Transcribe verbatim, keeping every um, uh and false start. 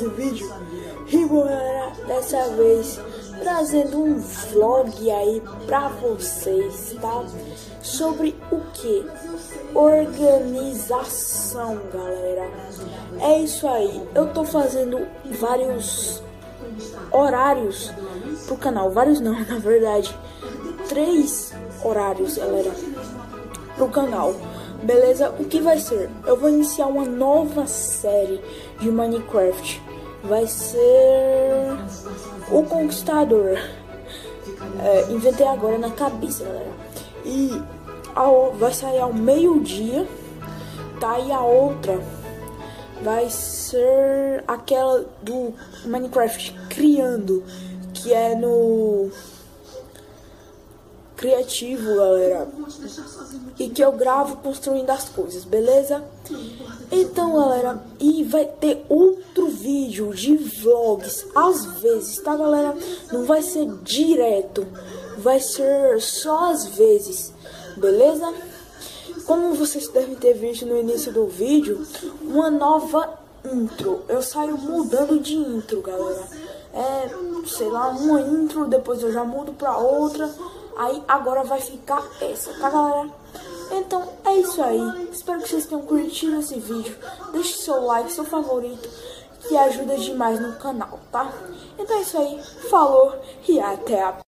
mais um vídeo. E galera, dessa vez trazendo um vlog aí pra vocês, tá? Sobre o que? Organização, galera. É isso aí. Eu tô fazendo vários horários pro canal. Vários não, na verdade. Três horários, galera, pro canal. Beleza? O que vai ser? Eu vou iniciar uma nova série de Minecraft. Vai ser o Conquistador. É, inventei agora na cabeça, galera. E ao, vai sair ao meio-dia, tá? E a outra vai ser aquela do Minecraft criando, que é no criativo, galera, e que eu gravo construindo as coisas, beleza? Então, galera, e vai ter outro vídeo de vlogs às vezes, tá, galera? Não vai ser direto, vai ser só às vezes, beleza? Como vocês devem ter visto no início do vídeo, uma nova intro. Eu saio mudando de intro, galera. É, sei lá, uma intro, depois eu já mudo pra outra. Aí agora vai ficar essa, tá, galera? Então é isso aí. Espero que vocês tenham curtido esse vídeo. Deixe seu like, seu favorito, que ajuda demais no canal, tá? Então é isso aí. Falou e até a próxima.